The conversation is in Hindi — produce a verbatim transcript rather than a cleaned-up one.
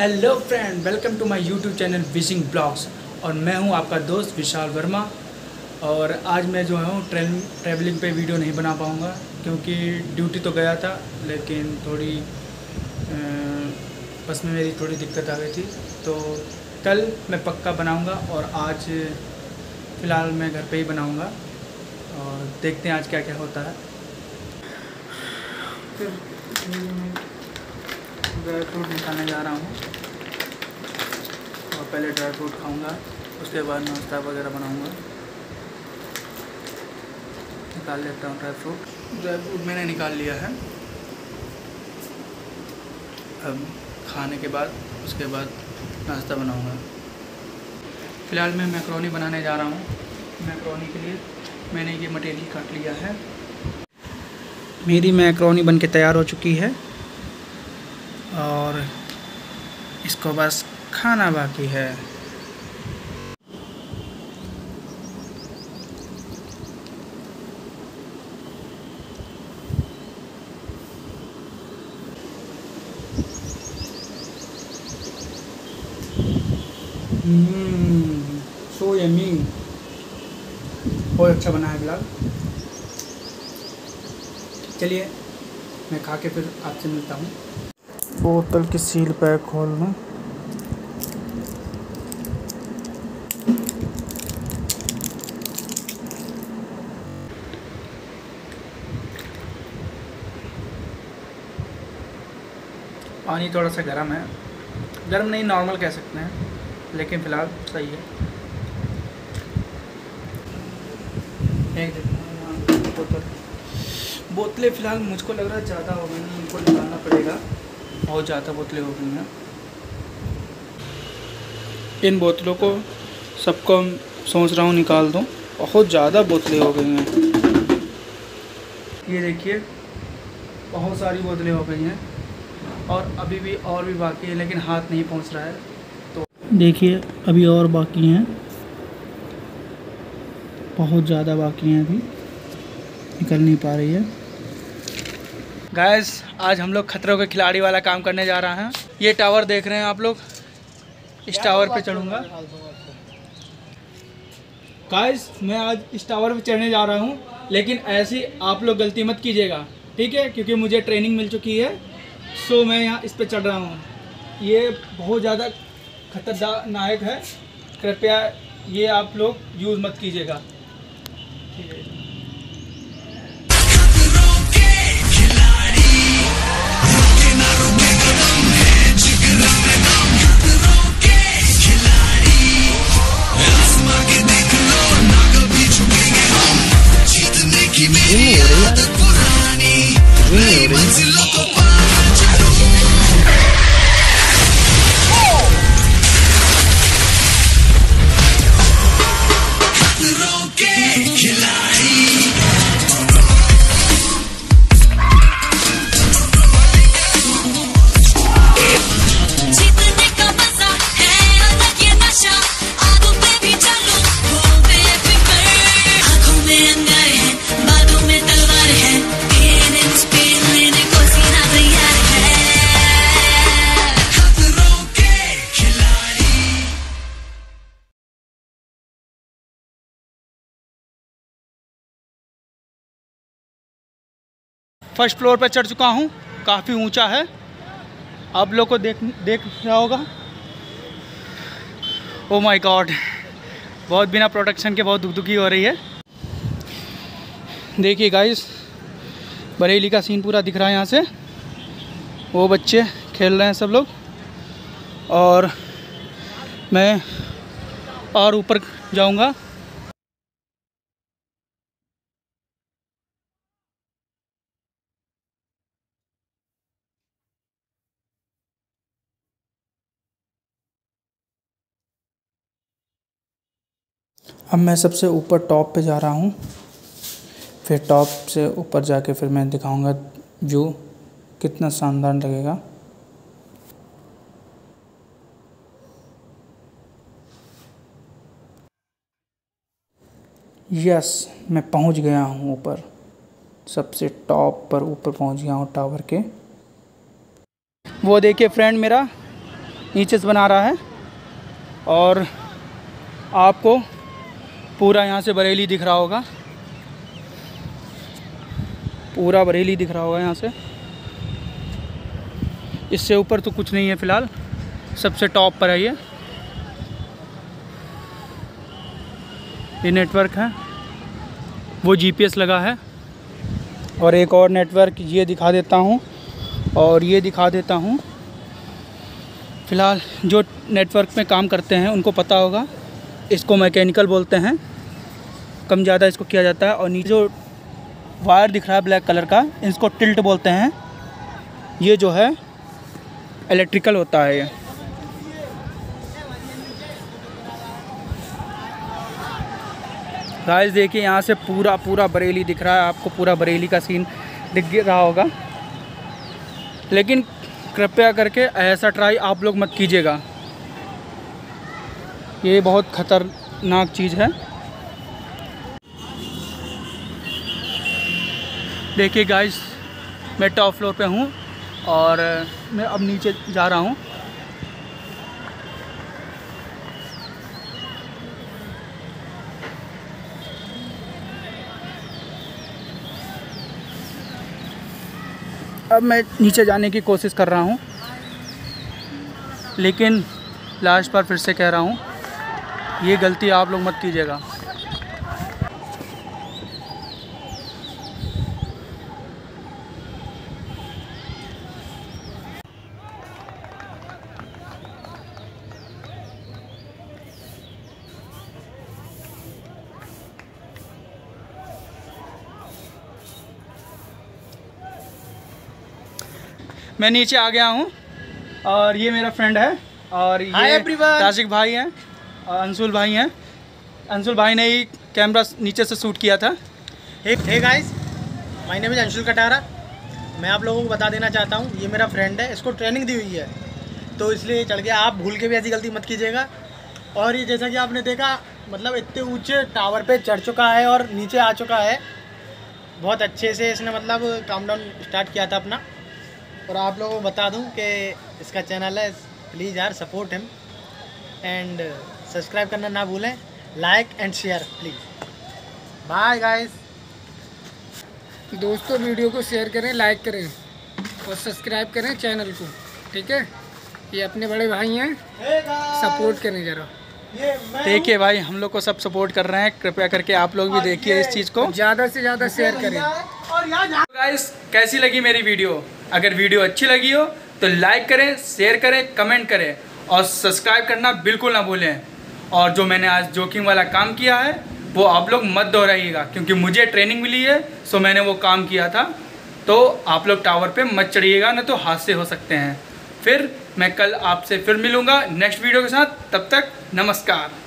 Hello friend, welcome to my YouTube channel wishing blogs. और मैं हूं आपका दोस्त विशाल वर्मा। और आज मैं जो हूं ट्रेन ट्रैवलिंग पे वीडियो नहीं बना पाऊंगा क्योंकि ड्यूटी तो गया था, लेकिन थोड़ी बस में मेरी थोड़ी दिक्कत आ गई थी। तो कल मैं पक्का बनाऊंगा और आज फ़िलहाल मैं घर पे ही बनाऊंगा और देखते हैं आज क्या क्या होता है। फिर ड्राई फ्रूट निकालने जा रहा हूँ और पहले ड्राई फ्रूट खाऊंगा, उसके बाद नाश्ता वगैरह बनाऊंगा। निकाल लेता हूँ ड्राई फ्रूट। ड्राई फ्रूट मैंने निकाल लिया है। अब खाने के बाद उसके बाद नाश्ता बनाऊंगा। फ़िलहाल मैं मैक्रोनी बनाने जा रहा हूँ। मैक्रोनी के लिए मैंने ये मटेरियल काट लिया है। मेरी मैक्रोनी बनके तैयार हो चुकी है और इसको बस खाना बाकी है। हम्म सो यम्मी, बहुत अच्छा बना है फिलहाल। चलिए मैं खा के फिर आपसे मिलता हूँ। बोतल की सील पैक खोल लूँ। पानी थोड़ा सा गर्म है, गर्म नहीं नॉर्मल कह सकते हैं, लेकिन फ़िलहाल सही है। एक बोतल बोतलें फ़िलहाल मुझको लग रहा है ज़्यादा हो गई हैं, इनको निकालना पड़ेगा। बहुत ज़्यादा बोतलें हो गई हैं। इन बोतलों को सबको सोच रहा हूँ निकाल दूँ, बहुत ज़्यादा बोतलें हो गई हैं। ये देखिए बहुत सारी बोतलें हो गई हैं और अभी भी और भी बाकी है, लेकिन हाथ नहीं पहुँच रहा है। तो देखिए अभी और बाकी हैं, बहुत ज़्यादा बाकी हैं, अभी निकल नहीं पा रही है। गाइस, आज हम लोग खतरों के खिलाड़ी वाला काम करने जा रहे हैं। ये टावर देख रहे हैं आप लोग, इस टावर पे चढ़ूंगा। गाइस, मैं आज इस टावर पे चढ़ने जा रहा हूँ, लेकिन ऐसी आप लोग गलती मत कीजिएगा, ठीक है? क्योंकि मुझे ट्रेनिंग मिल चुकी है, सो मैं यहाँ इस पे चढ़ रहा हूँ। ये बहुत ज़्यादा खतरनाक है, कृपया ये आप लोग यूज़ मत कीजिएगा, ठीक है? फर्स्ट फ्लोर पर चढ़ चुका हूँ, काफ़ी ऊंचा है। आप लोग को देख देख रहा होगा। ओ माय गॉड, बहुत बिना प्रोटेक्शन के बहुत दुखदुखी हो रही है। देखिए गाइस, बरेली का सीन पूरा दिख रहा है यहाँ से। वो बच्चे खेल रहे हैं सब लोग और मैं और ऊपर जाऊँगा। अब मैं सबसे ऊपर टॉप पे जा रहा हूँ, फिर टॉप से ऊपर जाके फिर मैं दिखाऊंगा व्यू कितना शानदार लगेगा। यस, मैं पहुँच गया हूँ ऊपर, सबसे टॉप पर ऊपर पहुँच गया हूँ टावर के। वो देखिए फ्रेंड, मेरा नीचे से बना रहा है और आपको पूरा यहाँ से बरेली दिख रहा होगा, पूरा बरेली दिख रहा होगा यहाँ से। इससे ऊपर तो कुछ नहीं है फ़िलहाल, सबसे टॉप पर है ये ये नेटवर्क है, वो जीपीएस लगा है। और एक और नेटवर्क ये दिखा देता हूँ और ये दिखा देता हूँ। फ़िलहाल जो नेटवर्क में काम करते हैं उनको पता होगा, इसको मैकेनिकल बोलते हैं, कम ज़्यादा इसको किया जाता है। और नीचे जो वायर दिख रहा है ब्लैक कलर का, इसको टिल्ट बोलते हैं, ये जो है इलेक्ट्रिकल होता है। ये गाइस देखिए यहाँ से पूरा पूरा बरेली दिख रहा है आपको, पूरा बरेली का सीन दिख रहा होगा। लेकिन कृपया करके ऐसा ट्राई आप लोग मत कीजिएगा, ये बहुत ख़तरनाक चीज़ है। देखिए गाइस मैं टॉप फ्लोर पे हूँ और मैं अब नीचे जा रहा हूँ। अब मैं नीचे जाने की कोशिश कर रहा हूँ, लेकिन लास्ट बार फिर से कह रहा हूँ, ये गलती आप लोग मत कीजिएगा। मैं नीचे आ गया हूँ और ये मेरा फ्रेंड है और ये ताशिक भाई हैं और अंशुल भाई हैं। अंशुल भाई ने ही कैमरा नीचे से शूट किया था। Hey guys, my name is Anshul Katara. मैं आप लोगों को बता देना चाहता हूँ, ये मेरा फ्रेंड है, इसको ट्रेनिंग दी हुई है तो इसलिए चढ़ गया। आप भूल के भी ऐसी गलती मत कीजिएगा। और ये जैसा कि आपने देखा, मतलब इतने ऊंचे टावर पे चढ़ चुका है और नीचे आ चुका है। बहुत अच्छे से इसने मतलब काम डाउन स्टार्ट किया था अपना। और आप लोगों को बता दूं कि इसका चैनल है, प्लीज़ यार सपोर्ट हिम एंड सब्सक्राइब करना ना भूलें, like and share please. Bye guys. दोस्तों वीडियो को शेयर करें, लाइक करें और सब्सक्राइब करें चैनल को, ठीक है। ये अपने बड़े भाई हैं, सपोर्ट करें ज़रा। देखिए भाई हम लोग को सब सपोर्ट कर रहे हैं, कृपया करके आप लोग भी देखिए इस चीज़ को, ज़्यादा से ज़्यादा शेयर करें। गाइस कैसी लगी मेरी वीडियो? अगर वीडियो अच्छी लगी हो तो लाइक करें, शेयर करें, कमेंट करें और सब्सक्राइब करना बिल्कुल ना भूलें। और जो मैंने आज जोखिम वाला काम किया है वो आप लोग मत दोहराइएगा, क्योंकि मुझे ट्रेनिंग मिली है, सो मैंने वो काम किया था। तो आप लोग टावर पे मत चढ़िएगा, ना तो हादसे हो सकते हैं। फिर मैं कल आपसे फिर मिलूँगा नेक्स्ट वीडियो के साथ, तब तक नमस्कार।